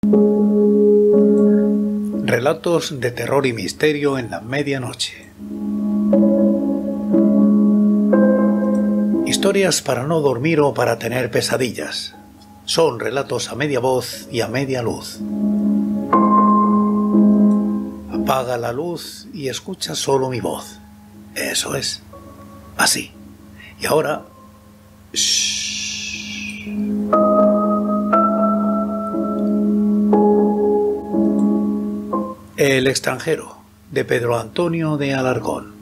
Relatos de terror y misterio en la medianoche. Historias para no dormir o para tener pesadillas. Son relatos a media voz y a media luz. Apaga la luz y escucha solo mi voz. Eso es. Así. Y ahora... Shh. El extranjero, de Pedro Antonio de Alarcón.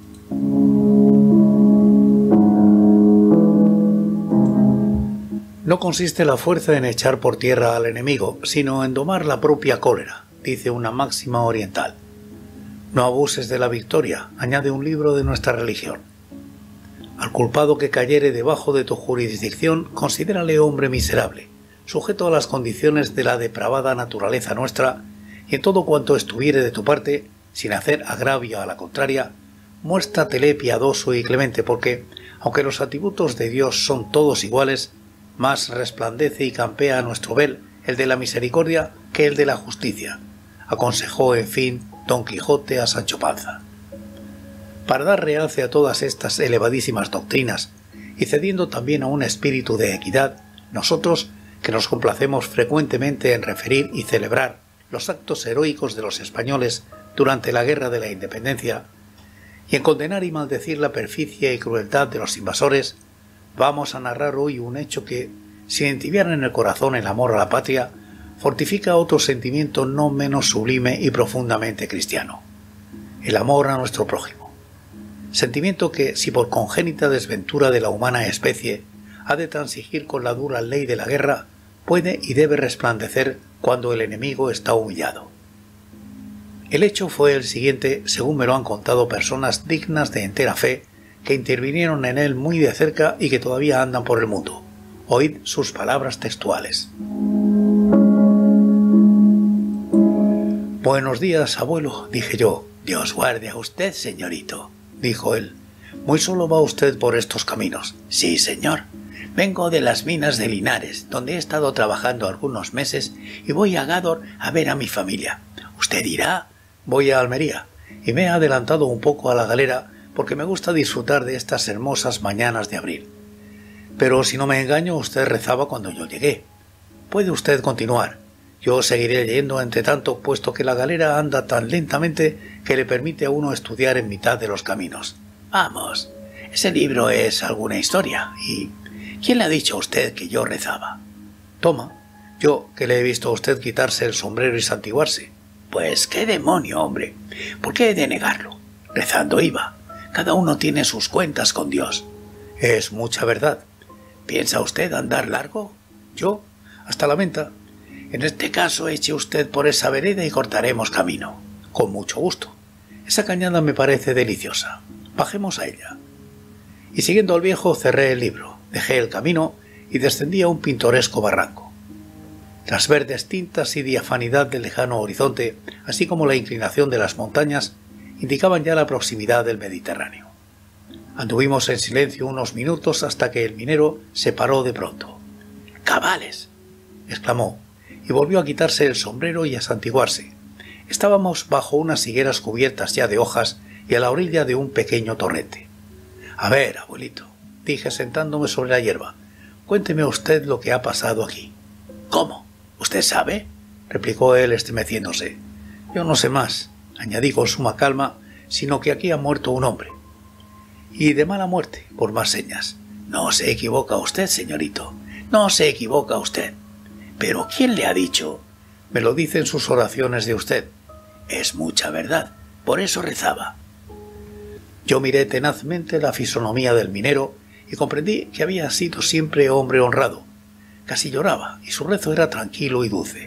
No consiste la fuerza en echar por tierra al enemigo, sino en domar la propia cólera, dice una máxima oriental. No abuses de la victoria, añade un libro de nuestra religión. Al culpado que cayere debajo de tu jurisdicción, considérale hombre miserable, sujeto a las condiciones de la depravada naturaleza nuestra, y en todo cuanto estuviere de tu parte, sin hacer agravio a la contraria, muéstratele piadoso y clemente, porque, aunque los atributos de Dios son todos iguales, más resplandece y campea a nuestro ver el de la misericordia que el de la justicia, aconsejó, en fin, Don Quijote a Sancho Panza. Para dar realce a todas estas elevadísimas doctrinas, y cediendo también a un espíritu de equidad, nosotros, que nos complacemos frecuentemente en referir y celebrar los actos heroicos de los españoles durante la Guerra de la Independencia, y en condenar y maldecir la perficia y crueldad de los invasores, vamos a narrar hoy un hecho que, sin entibiar en el corazón el amor a la patria, fortifica otro sentimiento no menos sublime y profundamente cristiano: el amor a nuestro prójimo. Sentimiento que, si por congénita desventura de la humana especie ha de transigir con la dura ley de la guerra, puede y debe resplandecer cuando el enemigo está humillado. El hecho fue el siguiente, según me lo han contado personas dignas de entera fe, que intervinieron en él muy de cerca y que todavía andan por el mundo. Oíd sus palabras textuales. «Buenos días, abuelo», dije yo. «Dios guarde a usted, señorito», dijo él. «¿Muy solo va usted por estos caminos?» «Sí, señor. Vengo de las minas de Linares, donde he estado trabajando algunos meses, y voy a Gádor a ver a mi familia. Usted dirá, voy a Almería, y me he adelantado un poco a la galera porque me gusta disfrutar de estas hermosas mañanas de abril. Pero si no me engaño, usted rezaba cuando yo llegué. Puede usted continuar. Yo seguiré leyendo entre tanto, puesto que la galera anda tan lentamente que le permite a uno estudiar en mitad de los caminos. Vamos, ese libro es alguna historia, y... ¿quién le ha dicho a usted que yo rezaba?» «Toma, yo, que le he visto a usted quitarse el sombrero y santiguarse». «Pues qué demonio, hombre. ¿Por qué he de negarlo? Rezando iba. Cada uno tiene sus cuentas con Dios». «Es mucha verdad». «¿Piensa usted andar largo?» «Yo, hasta la menta». «En este caso eche usted por esa vereda y cortaremos camino». «Con mucho gusto. Esa cañada me parece deliciosa. Bajemos a ella». Y siguiendo al viejo cerré el libro. Dejé el camino y descendí a un pintoresco barranco. Las verdes tintas y diafanidad del lejano horizonte, así como la inclinación de las montañas, indicaban ya la proximidad del Mediterráneo. Anduvimos en silencio unos minutos hasta que el minero se paró de pronto. «¡Cabales!», exclamó, y volvió a quitarse el sombrero y a santiguarse. Estábamos bajo unas higueras cubiertas ya de hojas y a la orilla de un pequeño torrente. «A ver, abuelito», dije sentándome sobre la hierba, «cuénteme usted lo que ha pasado aquí». «¿Cómo? ¿Usted sabe?», replicó él estremeciéndose. «Yo no sé más», añadí con suma calma, «sino que aquí ha muerto un hombre». «Y de mala muerte, por más señas». «No se equivoca usted, señorito, no se equivoca usted». «¿Pero quién le ha dicho?». «Me lo dicen sus oraciones de usted». «Es mucha verdad, por eso rezaba». Yo miré tenazmente la fisonomía del minero y comprendí que había sido siempre hombre honrado. Casi lloraba, y su rezo era tranquilo y dulce.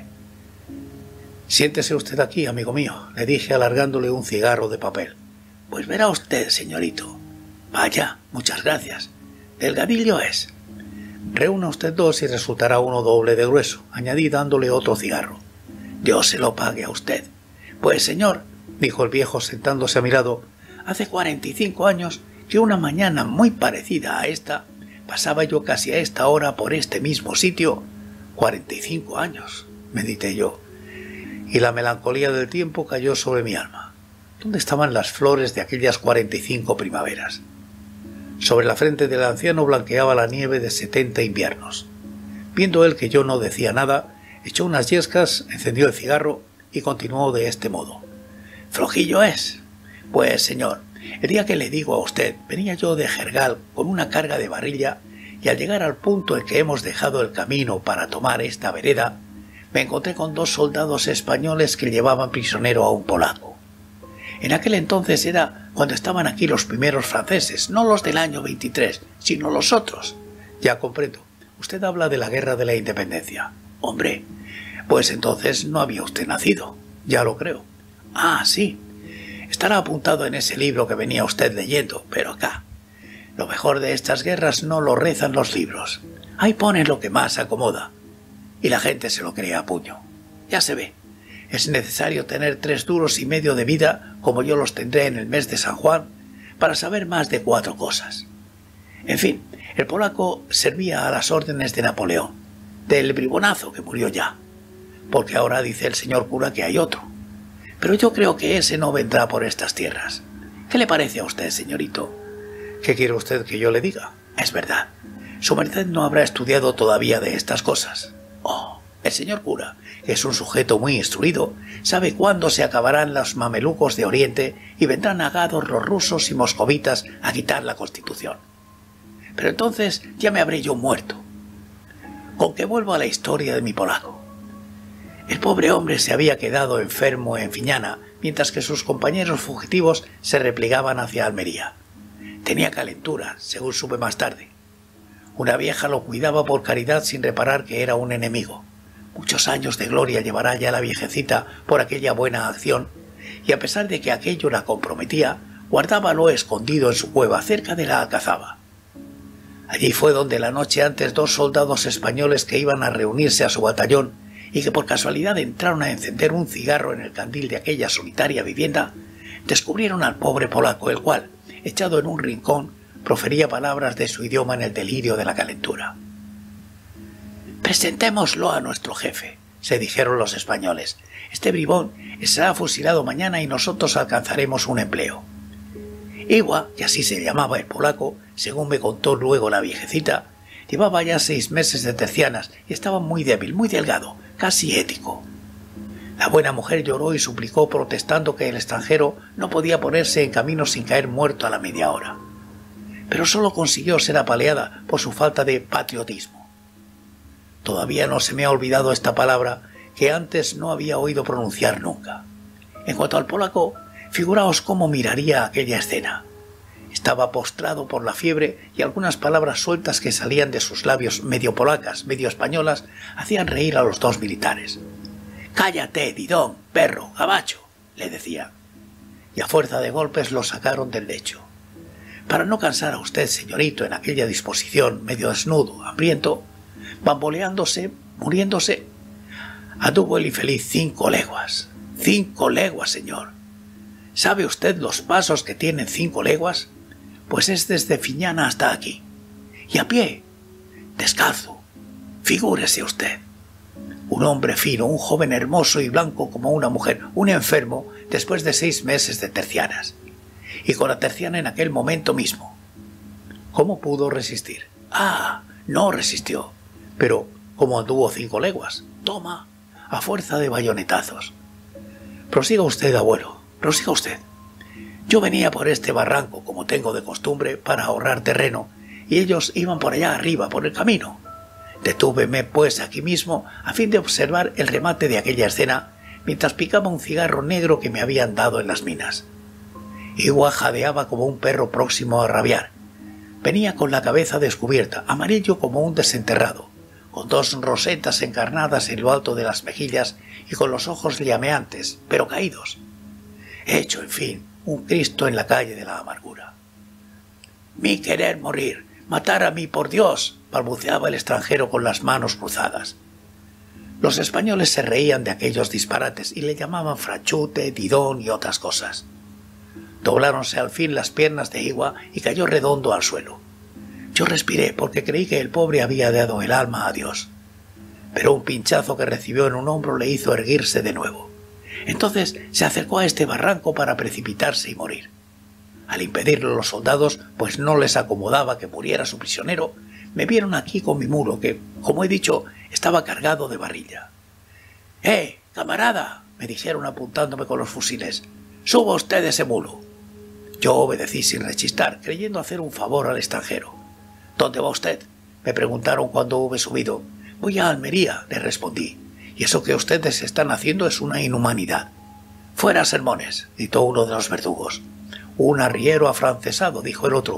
«Siéntese usted aquí, amigo mío», le dije alargándole un cigarro de papel. «Pues verá usted, señorito». «Vaya, muchas gracias. Delgadillo es». «Reúna usted dos y resultará uno doble de grueso», añadí dándole otro cigarro. «Dios se lo pague a usted». «Pues, señor», dijo el viejo sentándose a mi lado, «hace 45 años que una mañana muy parecida a esta, pasaba yo casi a esta hora por este mismo sitio». 45 años, medité yo. y la melancolía del tiempo cayó sobre mi alma. ¿Dónde estaban las flores de aquellas 45 primaveras? Sobre la frente del anciano blanqueaba la nieve de 70 inviernos. Viendo él que yo no decía nada, echó unas yescas, encendió el cigarro y continuó de este modo. —¿Flojillo es? Pues, señor, el día que le digo a usted, venía yo de Jergal con una carga de barrilla y al llegar al punto en que hemos dejado el camino para tomar esta vereda, me encontré con 2 soldados españoles que llevaban prisionero a un polaco. En aquel entonces era cuando estaban aquí los primeros franceses, no los del año 23, sino los otros. Ya comprendo. Usted habla de la guerra de la independencia. Hombre, pues entonces no había usted nacido. Ya lo creo. Ah, sí. Estará apuntado en ese libro que venía usted leyendo, pero acá. Lo mejor de estas guerras no lo rezan los libros. Ahí ponen lo que más acomoda. Y la gente se lo cree a puño. Ya se ve. Es necesario tener 3 duros y medio de vida, como yo los tendré en el mes de San Juan, para saber más de 4 cosas. En fin, el polaco servía a las órdenes de Napoleón, del bribonazo que murió ya, porque ahora dice el señor cura que hay otro. Pero yo creo que ese no vendrá por estas tierras. ¿Qué le parece a usted, señorito? ¿Qué quiere usted que yo le diga? Es verdad. Su merced no habrá estudiado todavía de estas cosas. Oh, el señor cura, que es un sujeto muy instruido, sabe cuándo se acabarán los mamelucos de Oriente y vendrán agados los rusos y moscovitas a quitar la Constitución. Pero entonces ya me habré yo muerto. Con que vuelvo a la historia de mi polaco. El pobre hombre se había quedado enfermo en Fiñana, mientras que sus compañeros fugitivos se replegaban hacia Almería. Tenía calentura, según supe más tarde. Una vieja lo cuidaba por caridad sin reparar que era un enemigo. Muchos años de gloria llevará ya la viejecita por aquella buena acción, y a pesar de que aquello la comprometía, guardábalo escondido en su cueva cerca de la alcazaba. Allí fue donde la noche antes 2 soldados españoles que iban a reunirse a su batallón y que por casualidad entraron a encender un cigarro en el candil de aquella solitaria vivienda, descubrieron al pobre polaco, el cual, echado en un rincón, profería palabras de su idioma en el delirio de la calentura. «Presentémoslo a nuestro jefe», se dijeron los españoles. «Este bribón será fusilado mañana y nosotros alcanzaremos un empleo». Iwa, que así se llamaba el polaco, según me contó luego la viejecita, llevaba ya 6 meses de tercianas y estaba muy débil, muy delgado, casi ético. La buena mujer lloró y suplicó protestando que el extranjero no podía ponerse en camino sin caer muerto a la media hora. Pero solo consiguió ser apaleada por su falta de patriotismo. Todavía no se me ha olvidado esta palabra que antes no había oído pronunciar nunca. En cuanto al polaco, figuraos cómo miraría aquella escena. Estaba postrado por la fiebre y algunas palabras sueltas que salían de sus labios medio polacas, medio españolas, hacían reír a los 2 militares. «Cállate, Didón, perro, gabacho», le decía. Y a fuerza de golpes lo sacaron del lecho. Para no cansar a usted, señorito, en aquella disposición, medio desnudo, hambriento, bamboleándose, muriéndose, anduvo el infeliz 5 leguas. 5 leguas, señor. ¿Sabe usted los pasos que tienen 5 leguas? Pues es desde Fiñana hasta aquí. Y a pie, descalzo. Figúrese usted. Un hombre fino, un joven hermoso y blanco como una mujer, un enfermo después de 6 meses de tercianas. Y con la terciana en aquel momento mismo. ¿Cómo pudo resistir? Ah, no resistió. Pero, ¿cómo anduvo 5 leguas? Toma, a fuerza de bayonetazos. Prosiga usted, abuelo, prosiga usted. Yo venía por este barranco, como tengo de costumbre, para ahorrar terreno, y ellos iban por allá arriba, por el camino. Detúveme, pues, aquí mismo, a fin de observar el remate de aquella escena, mientras picaba un cigarro negro que me habían dado en las minas. Iwa jadeaba como un perro próximo a rabiar. Venía con la cabeza descubierta, amarillo como un desenterrado, con 2 rosetas encarnadas en lo alto de las mejillas y con los ojos llameantes, pero caídos. Hecho, en fin, un Cristo en la calle de la amargura. «Mi querer morir, matar a mí, por Dios», balbuceaba el extranjero con las manos cruzadas. Los españoles se reían de aquellos disparates y le llamaban franchute, didón y otras cosas. Dobláronse al fin las piernas de Iwa y cayó redondo al suelo. Yo respiré porque creí que el pobre había dado el alma a Dios. Pero un pinchazo que recibió en un hombro le hizo erguirse de nuevo. Entonces se acercó a este barranco para precipitarse y morir. Al impedirlo los soldados, pues no les acomodaba que muriera su prisionero, me vieron aquí con mi mulo, que, como he dicho, estaba cargado de barrilla. Camarada!, me dijeron apuntándome con los fusiles. ¡Suba usted ese mulo! Yo obedecí sin rechistar, creyendo hacer un favor al extranjero. ¿Dónde va usted?, me preguntaron cuando hube subido. Voy a Almería, le respondí. Y eso que ustedes están haciendo es una inhumanidad. Fuera sermones, gritó uno de los verdugos. Un arriero afrancesado, dijo el otro.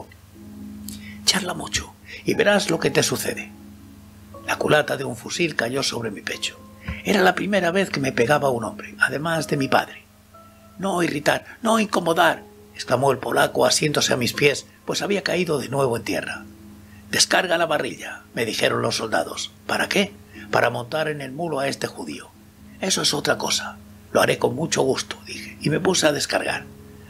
Charla mucho y verás lo que te sucede. La culata de un fusil cayó sobre mi pecho. Era la primera vez que me pegaba un hombre, además de mi padre. No irritar, no incomodar, exclamó el polaco asiéndose a mis pies, pues había caído de nuevo en tierra. Descarga la barrilla, me dijeron los soldados. ¿Para qué? Para montar en el mulo a este judío. Eso es otra cosa. Lo haré con mucho gusto, dije, y me puse a descargar.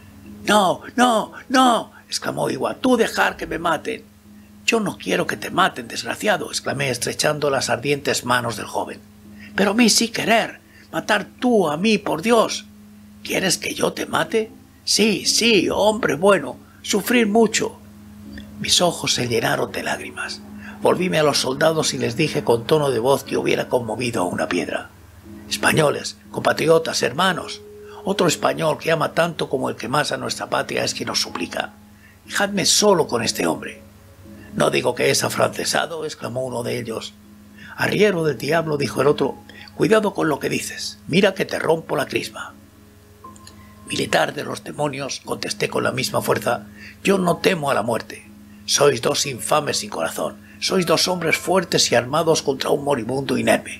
No, no, no, exclamó Iwa, tú dejar que me maten. Yo no quiero que te maten, desgraciado, exclamé estrechando las ardientes manos del joven. Pero a mí sí querer, matar tú a mí, por Dios. ¿Quieres que yo te mate? Sí, sí, hombre bueno, sufrir mucho. Mis ojos se llenaron de lágrimas. Volvíme a los soldados y les dije con tono de voz que hubiera conmovido a una piedra. Españoles, compatriotas, hermanos, otro español que ama tanto como el que más a nuestra patria es quien nos suplica. Dejadme solo con este hombre. No digo que es afrancesado, exclamó uno de ellos. Arriero del diablo, dijo el otro, cuidado con lo que dices, mira que te rompo la crisma. Militar de los demonios, contesté con la misma fuerza, yo no temo a la muerte. Sois dos infames sin corazón, sois dos hombres fuertes y armados contra un moribundo inerme.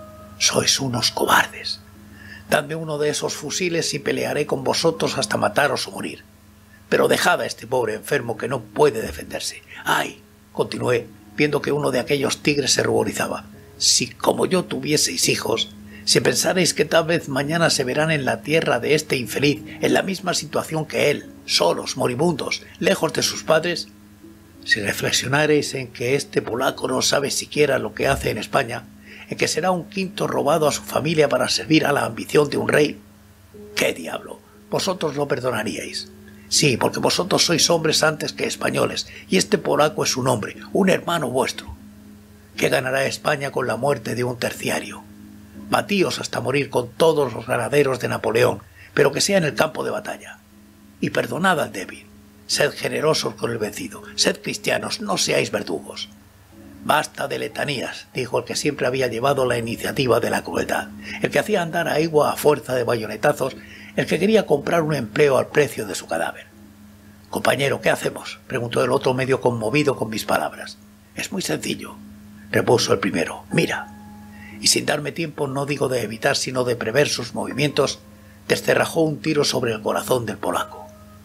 Sois unos cobardes. Dadme uno de esos fusiles y pelearé con vosotros hasta mataros o morir. Pero dejad a este pobre enfermo que no puede defenderse. ¡Ay!, continué, viendo que uno de aquellos tigres se ruborizaba. Si como yo tuvieseis hijos, si pensarais que tal vez mañana se verán en la tierra de este infeliz en la misma situación que él, solos, moribundos, lejos de sus padres, si reflexionareis en que este polaco no sabe siquiera lo que hace en España, en que será un quinto robado a su familia para servir a la ambición de un rey, ¿qué diablo? Vosotros lo perdonaríais. Sí, porque vosotros sois hombres antes que españoles, y este polaco es un hombre, un hermano vuestro. ¿Qué ganará España con la muerte de un terciario? Batíos hasta morir con todos los granaderos de Napoleón, pero que sea en el campo de batalla. Y perdonad al débil. Sed generosos con el vencido, sed cristianos, no seáis verdugos. Basta de letanías, dijo el que siempre había llevado la iniciativa de la crueldad, el que hacía andar a Iwa a fuerza de bayonetazos, el que quería comprar un empleo al precio de su cadáver. Compañero, ¿qué hacemos?, preguntó el otro medio conmovido con mis palabras. Es muy sencillo, repuso el primero. Mira. Y sin darme tiempo, no digo de evitar sino de prever sus movimientos, descerrajó un tiro sobre el corazón del polaco.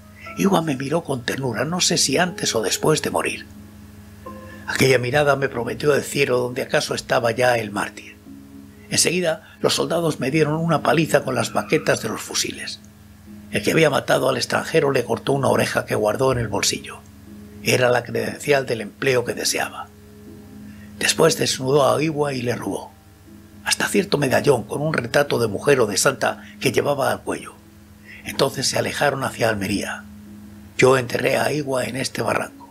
Iwa me miró con ternura, no sé si antes o después de morir. Aquella mirada me prometió el cielo donde acaso estaba ya el mártir. Enseguida los soldados me dieron una paliza con las baquetas de los fusiles. El que había matado al extranjero le cortó una oreja que guardó en el bolsillo. Era la credencial del empleo que deseaba. Después desnudó a Iwa y le robó hasta cierto medallón con un retrato de mujer o de santa que llevaba al cuello. Entonces se alejaron hacia Almería. Yo enterré a Iwa en este barranco,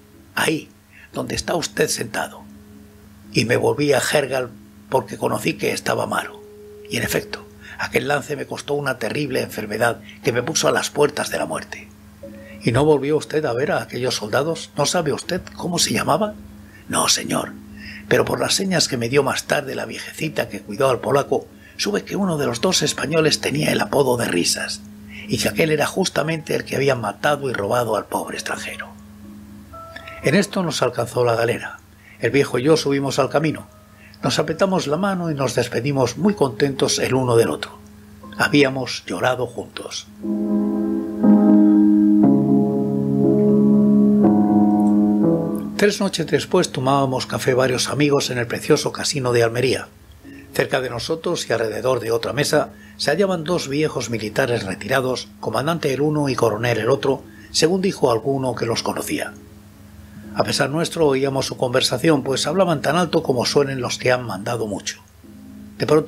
ahí donde está usted sentado, y me volví a Hergal porque conocí que estaba malo. Y en efecto, aquel lance me costó una terrible enfermedad que me puso a las puertas de la muerte. ¿Y no volvió usted a ver a aquellos soldados? ¿No sabe usted cómo se llamaban? No, señor, pero por las señas que me dio más tarde la viejecita que cuidó al polaco, supe que uno de los dos españoles tenía el apodo de Risas, y que aquel era justamente el que había matado y robado al pobre extranjero. En esto nos alcanzó la galera. El viejo y yo subimos al camino. Nos apretamos la mano y nos despedimos muy contentos el uno del otro. Habíamos llorado juntos. Tres noches después tomábamos café varios amigos en el precioso casino de Almería. Cerca de nosotros y alrededor de otra mesa se hallaban dos viejos militares retirados, comandante el uno y coronel el otro, según dijo alguno que los conocía. A pesar nuestro oíamos su conversación, pues hablaban tan alto como suelen los que han mandado mucho. De pronto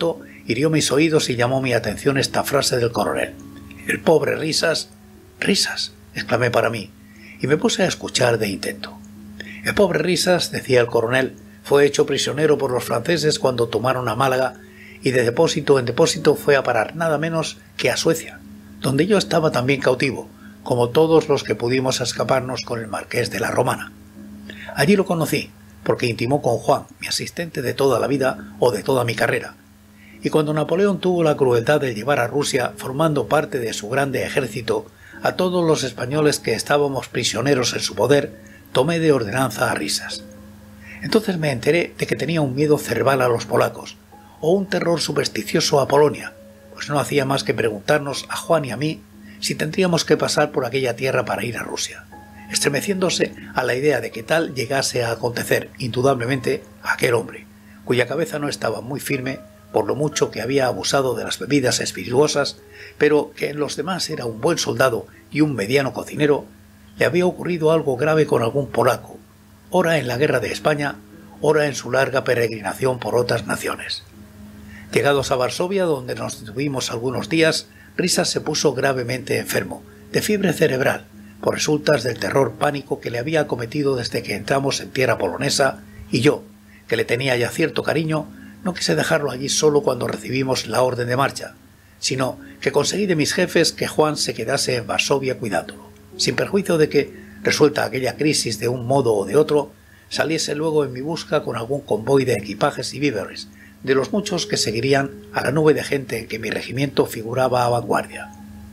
hirió mis oídos y llamó mi atención esta frase del coronel. «El pobre Risas». «Risas», exclamé para mí, y me puse a escuchar de intento. «El pobre Risas», decía el coronel, «fue hecho prisionero por los franceses cuando tomaron a Málaga y de depósito en depósito fue a parar nada menos que a Suecia, donde yo estaba también cautivo, como todos los que pudimos escaparnos con el marqués de la Romana. Allí lo conocí, porque intimó con Juan, mi asistente de toda la vida o de toda mi carrera, y cuando Napoleón tuvo la crueldad de llevar a Rusia, formando parte de su grande ejército, a todos los españoles que estábamos prisioneros en su poder, tomé de ordenanza a Risas. Entonces me enteré de que tenía un miedo cerval a los polacos, o un terror supersticioso a Polonia, pues no hacía más que preguntarnos a Juan y a mí si tendríamos que pasar por aquella tierra para ir a Rusia, estremeciéndose a la idea de que tal llegase a acontecer, indudablemente, a aquel hombre, cuya cabeza no estaba muy firme por lo mucho que había abusado de las bebidas espirituosas, pero que en los demás era un buen soldado y un mediano cocinero, le había ocurrido algo grave con algún polaco, ora en la guerra de España, ora en su larga peregrinación por otras naciones. Llegados a Varsovia, donde nos detuvimos algunos días, Risas se puso gravemente enfermo, de fiebre cerebral, por resultas del terror pánico que le había acometido desde que entramos en tierra polonesa, y yo, que le tenía ya cierto cariño, no quise dejarlo allí solo cuando recibimos la orden de marcha, sino que conseguí de mis jefes que Juan se quedase en Varsovia cuidándolo, sin perjuicio de que, resuelta aquella crisis de un modo o de otro, saliese luego en mi busca con algún convoy de equipajes y víveres, de los muchos que seguirían a la nube de gente en que mi regimiento figuraba a vanguardia.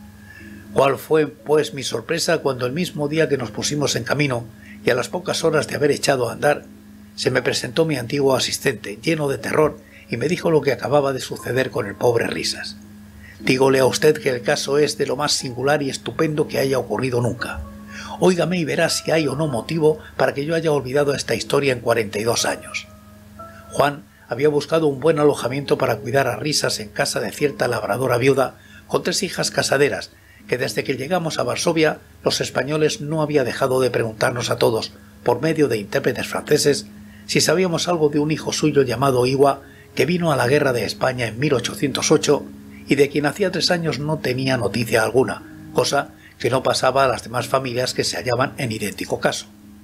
¿Cuál fue, pues, mi sorpresa cuando el mismo día que nos pusimos en camino, y a las pocas horas de haber echado a andar, se me presentó mi antiguo asistente, lleno de terror, y me dijo lo que acababa de suceder con el pobre Risas. «Dígole a usted que el caso es de lo más singular y estupendo que haya ocurrido nunca. Óigame y verá si hay o no motivo para que yo haya olvidado esta historia en 42 años». Juan había buscado un buen alojamiento para cuidar a Risas en casa de cierta labradora viuda con 3 hijas casaderas, que desde que llegamos a Varsovia los españoles no había dejado de preguntarnos a todos, por medio de intérpretes franceses, si sabíamos algo de un hijo suyo llamado Iwa, que vino a la guerra de España en 1808 y de quien hacía 3 años no tenía noticia alguna, cosa que no pasaba a las demás familias que se hallaban en idéntico caso.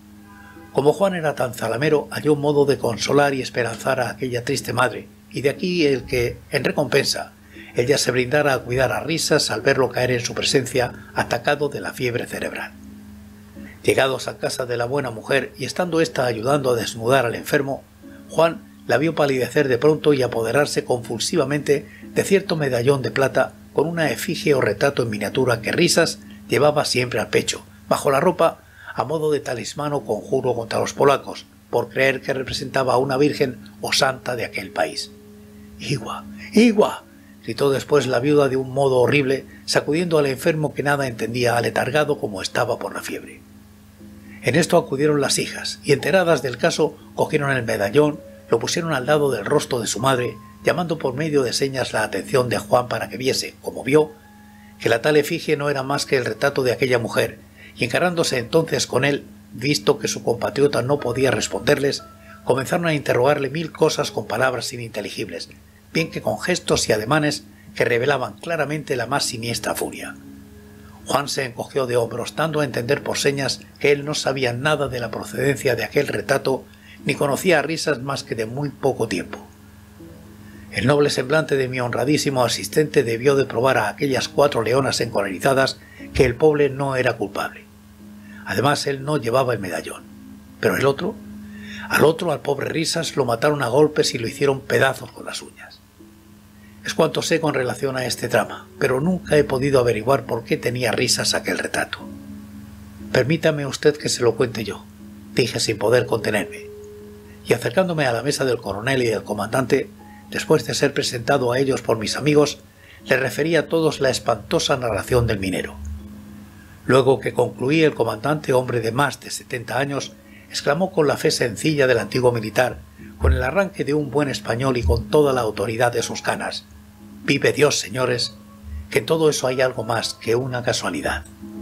Como Juan era tan zalamero, halló un modo de consolar y esperanzar a aquella triste madre, y de aquí el que, en recompensa, ella se brindara a cuidar a Risas al verlo caer en su presencia atacado de la fiebre cerebral. Llegados a casa de la buena mujer y estando ésta ayudando a desnudar al enfermo, Juan la vio palidecer de pronto y apoderarse convulsivamente de cierto medallón de plata con una efigie o retrato en miniatura que Risas llevaba siempre al pecho, bajo la ropa, a modo de talismán o conjuro contra los polacos, por creer que representaba a una virgen o santa de aquel país. «¡Iwa! ¡Iwa!», gritó después la viuda de un modo horrible, sacudiendo al enfermo que nada entendía, aletargado como estaba por la fiebre. En esto acudieron las hijas, y enteradas del caso, cogieron el medallón, lo pusieron al lado del rostro de su madre, llamando por medio de señas la atención de Juan para que viese, como vio, que la tal efigie no era más que el retrato de aquella mujer, y encarándose entonces con él, visto que su compatriota no podía responderles, comenzaron a interrogarle 1000 cosas con palabras ininteligibles, bien que con gestos y ademanes que revelaban claramente la más siniestra furia. Juan se encogió de hombros, dando a entender por señas que él no sabía nada de la procedencia de aquel retrato, ni conocía a Risas más que de muy poco tiempo. El noble semblante de mi honradísimo asistente debió de probar a aquellas 4 leonas encolerizadas que el pobre no era culpable. Además, él no llevaba el medallón. Pero el otro, al pobre Risas, lo mataron a golpes y lo hicieron pedazos con las uñas. Es cuanto sé con relación a este drama, pero nunca he podido averiguar por qué tenía Risas aquel retrato. «Permítame usted que se lo cuente yo», dije sin poder contenerme, y acercándome a la mesa del coronel y del comandante, después de ser presentado a ellos por mis amigos, les referí a todos la espantosa narración del minero. Luego que concluí, el comandante, hombre de más de 70 años, exclamó con la fe sencilla del antiguo militar, con el arranque de un buen español y con toda la autoridad de sus canas: «Vive Dios, señores, que en todo eso hay algo más que una casualidad».